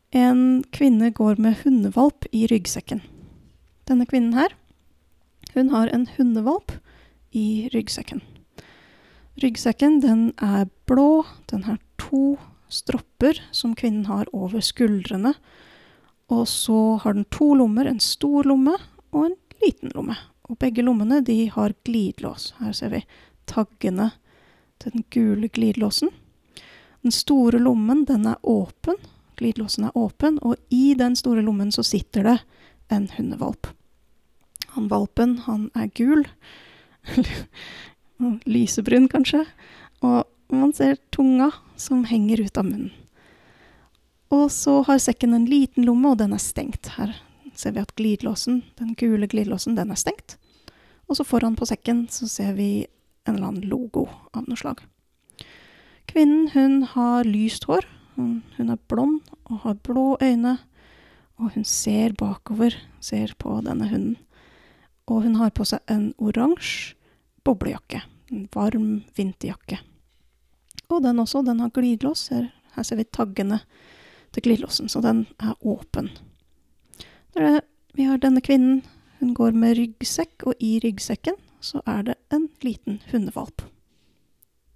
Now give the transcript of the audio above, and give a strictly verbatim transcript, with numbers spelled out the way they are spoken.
En kvinne går med hundevalp i ryggsekken. Denne kvinnen her, hun har en hundevalp i ryggsekken. Ryggsekken, den er blå, den har to stropper som kvinnen har over skuldrene, og så har den to lommer, en stor lomme og en liten lomme. Og begge lommene, de har glidelås. Her ser vi taggene til den gule glidelåsen. Den store lommen, den er åpen, glidelåsen er åpen, og i den store lommen så sitter det en hundevalp. Han valpen, han er gul, lysebrun kanskje, og man ser tunga som henger ut av munnen. Og så har sekken en liten lomme, og den er stengt. Her ser vi at glidelåsen, den gule glidelåsen, den er stengt. Og så foran på sekken så ser vi en eller annen logo av noe slag. Kvinnen, hun har lyst hår, hun, hun er blond og har blå øyne, og hun ser bakover, ser på denne hunden. Og hun har på seg en oransje boblejakke, en varm vinterjakke. Og den også, den har glidelås. Her, her ser vi taggene til glidelåsen, så den er åpen. Der vi har denne kvinnen, hun går med ryggsekk, og i ryggsekken så er det en liten hundevalp.